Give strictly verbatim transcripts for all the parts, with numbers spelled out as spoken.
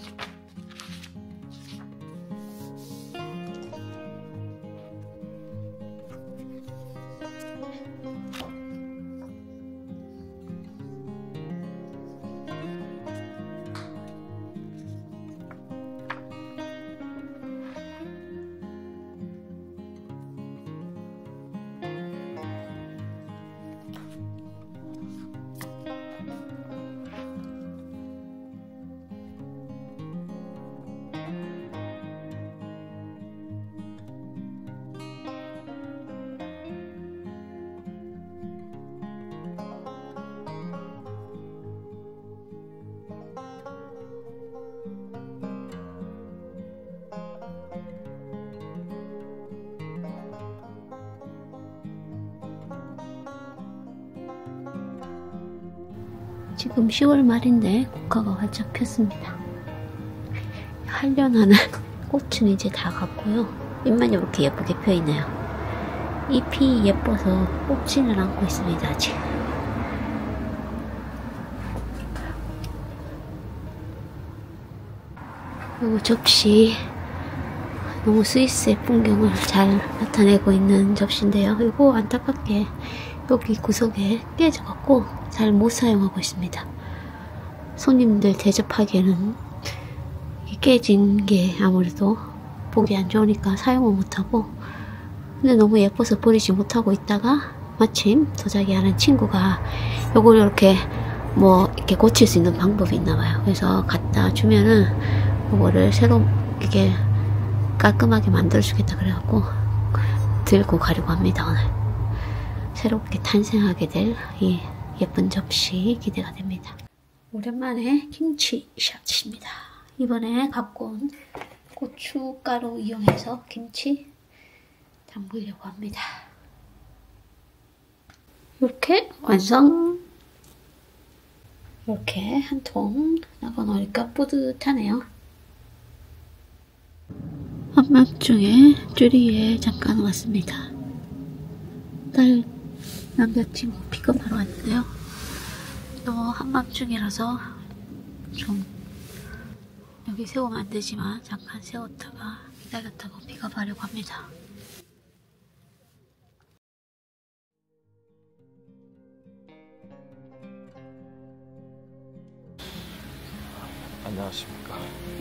지금 시월 말인데 국화가 활짝 폈습니다. 한련하는 꽃은 이제 다 갔고요. 잎만 이렇게 예쁘게 펴있네요. 잎이 예뻐서 뽑지는 않고 있습니다. 아직. 그리고 접시, 너무 스위스의 풍경을 잘 나타내고 있는 접시인데요. 이거 안타깝게 여기 구석에 깨져갖고 잘 못 사용하고 있습니다. 손님들 대접하기에는 깨진 게 아무래도 보기 안 좋으니까 사용을 못하고, 근데 너무 예뻐서 버리지 못하고 있다가 마침 도자기 하는 친구가 요걸 이렇게 뭐 이렇게 고칠 수 있는 방법이 있나봐요. 그래서 갖다 주면은 요거를 새로 이렇게 깔끔하게 만들어주겠다 그래갖고 들고 가려고 합니다. 오늘 새롭게 탄생하게 될 이 예쁜 접시 기대가 됩니다. 오랜만에 김치 샷입니다. 이번에 갖고 온 고춧가루 이용해서 김치 담그려고 합니다. 이렇게 완성! 이렇게 한 통 나가놓으니까 뿌듯하네요. 한밤중에 쭈리에 잠깐 왔습니다. 딸 남자친구 픽업하러 왔는데요. 너무 한밤중이라서 좀 여기 세우면 안 되지만 잠깐 세웠다가 기다렸다가 픽업하려고 합니다. 안녕하십니까.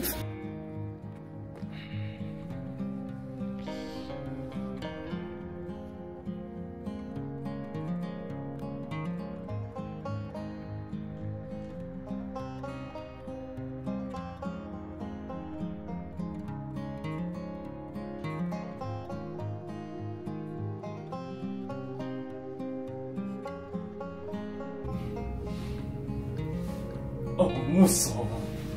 어, 무서워.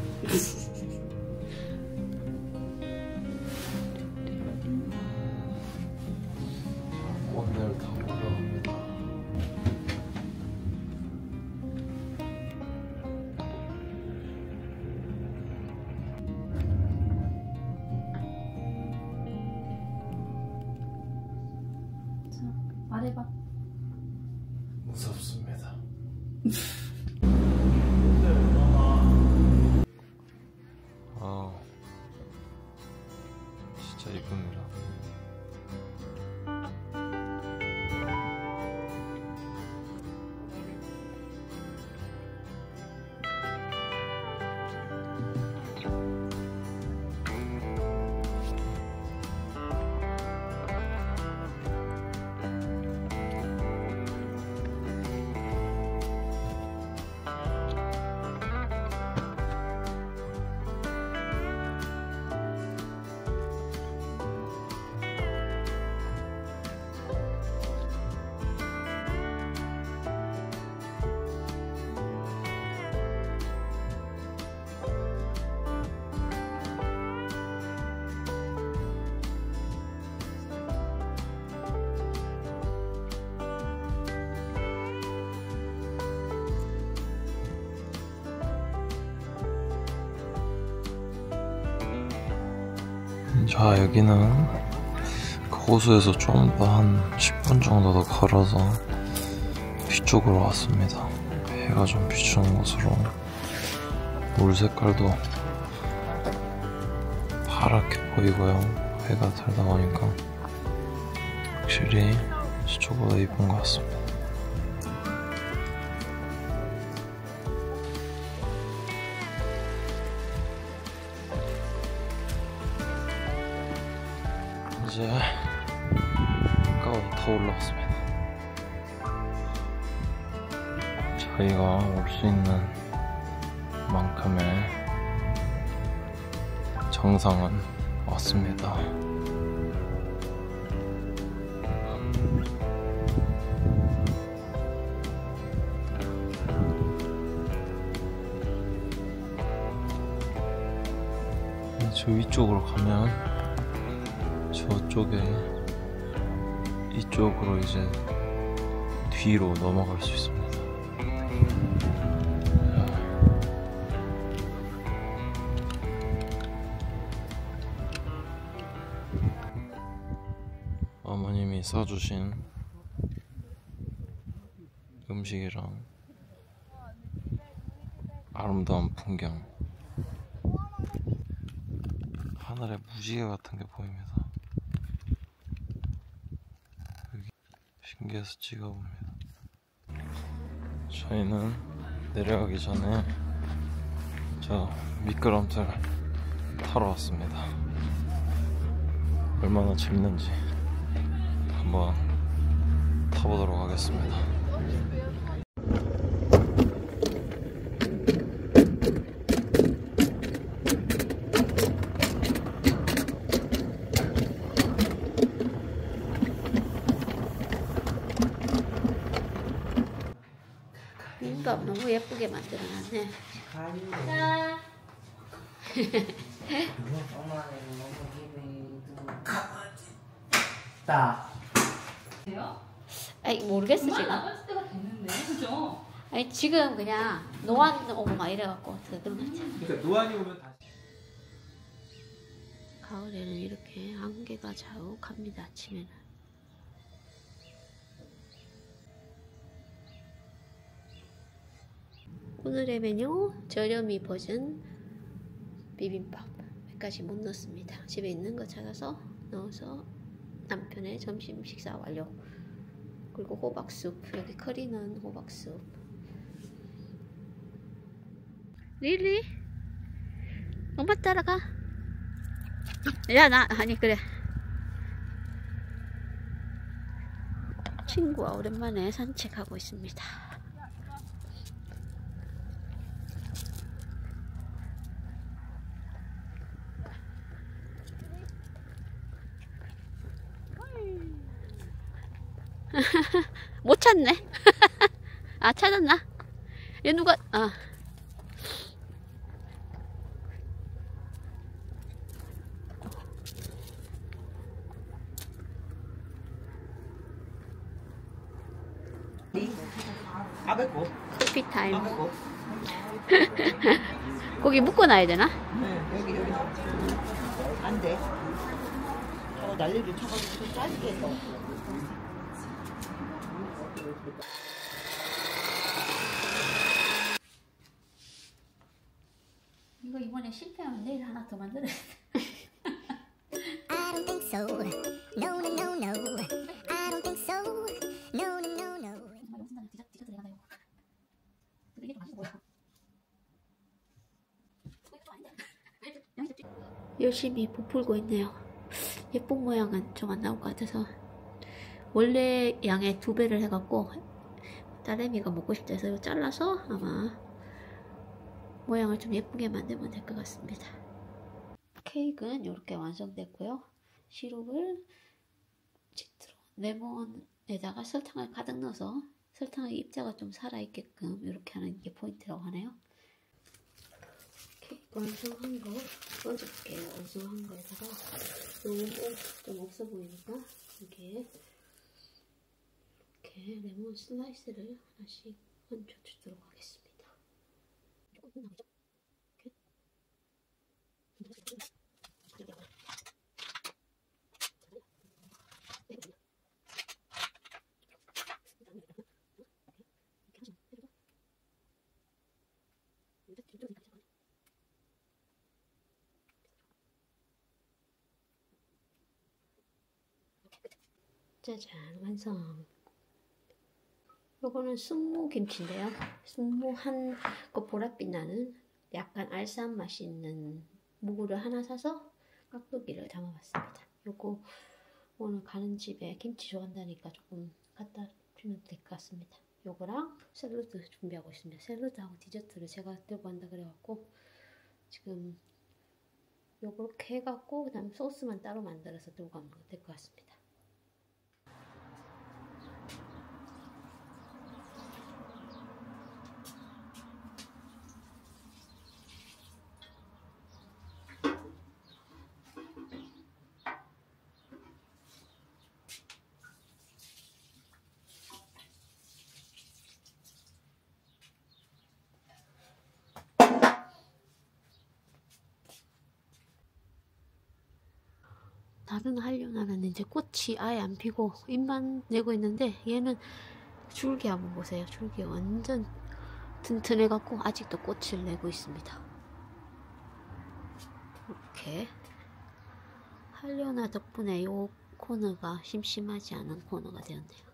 오늘 다 올라옵니다. 자, 말해봐. 무섭습니다. 아, 진짜 이쁩니다. 자, 여기는 그 호수에서 좀 더 한 십 분 정도 더 걸어서 뒤쪽으로 왔습니다. 해가 좀 비추는 곳으로 물 색깔도 파랗게 보이고요. 해가 달다 보니까 확실히 저쪽보다 이쁜 것 같습니다. 이제 해가 더 올라왔습니다. 저희가 올 수 있는 만큼의 정상은 왔습니다. 저 위쪽으로 가면 저쪽에 이쪽으로 이제 뒤로 넘어갈 수 있습니다. 어머님이 싸주신 음식이랑 아름다운 풍경, 하늘에 무지개 같은 게 보입니다. 여기 신기해서 찍어봅니다. 저희는 내려가기 전에 저 미끄럼틀 타러 왔습니다. 얼마나 재밌는지 한번 타보도록 하겠습니다. 민밥 너무 예쁘게 만들어놨네. 자. 다. 돼요? 아니 모르겠어 그만 지금. 나갔을 때가 됐는데, 그죠? 아니 지금 그냥 노안 오고 막 이래갖고 그런 거 같아. 그러니까 노안이 오면 다시. 가을에는 이렇게 안개가 자욱합니다. 아침에는. 오늘의 메뉴 저렴이 버전 비빔밥. 몇 가지 못 넣었습니다. 집에 있는 거 찾아서 넣어서 남편의 점심 식사 완료. 그리고 호박숲. 여기 커리는 호박숲. 릴리? 엄마 따라가. 야, 나 아니 그래. 친구와 오랜만에 산책하고 있습니다. 못 찾네. 아, 찾았나? 얘 누가, 아. 아베고. 커피 타임. 아베고. 거기 묶어놔야 되나? 네, 여기 여기. 안 돼. 저 난리를 쳐가지고 좀 짧게 해서. 이거 이번에 실패하면 내일 하나 더 만들어야 돼. I don't think so. No, no, no, no. I don't think so. No, no, no, no. 정말 영순단은 디저, 디저트 내가 다요. 이게 좀 맛있어 보여. 열심히 부풀고 있네요. 예쁜 모양은 좀 안 나올 것 같아서 원래 양의 두 배를 해갖고 딸애미가 먹고 싶다 해서 이거 잘라서 아마 모양을 좀 예쁘게 만들면 될 것 같습니다. 케이크는 이렇게 완성됐고요. 시럽을 치트로 레몬에다가 설탕을 가득 넣어서 설탕의 입자가 좀 살아있게끔 이렇게 하는 게 포인트라고 하네요. 케이크 완성한 거 꺼줄게요. 완성한 거에다가 너무 좀 없어 보이니까 이게 이렇게 레몬 슬라이스를 하나씩 얹어주도록 하겠습니다. 조금 나오죠? 짜잔, 완성. 요거는 순무 김치인데요. 순무한 그 보랏빛 나는 약간 알싸한 맛이 있는 무를 하나 사서 깍두기를 담아봤습니다. 요거 오늘 가는 집에 김치 좋아한다니까 조금 갖다 주면 될 것 같습니다. 요거랑 샐러드 준비하고 있습니다. 샐러드하고 디저트를 제가 들고 간다 그래갖고 지금 요렇게 해갖고 그 다음 소스만 따로 만들어서 들고 가면 될 것 같습니다. 다른 한류나는 이제 꽃이 아예 안 피고 잎만 내고 있는데 얘는 줄기 한번 보세요. 줄기 완전 튼튼해갖고 아직도 꽃을 내고 있습니다. 이렇게 한류나 덕분에 요 코너가 심심하지 않은 코너가 되었네요.